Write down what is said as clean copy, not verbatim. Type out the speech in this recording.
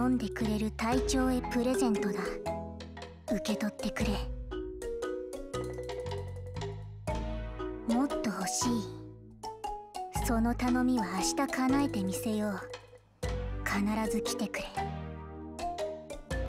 頼んでくれる隊長へプレゼントだ。受け取ってくれ。もっと欲しい。その頼みは明日叶えてみせよう。必ず来てくれ。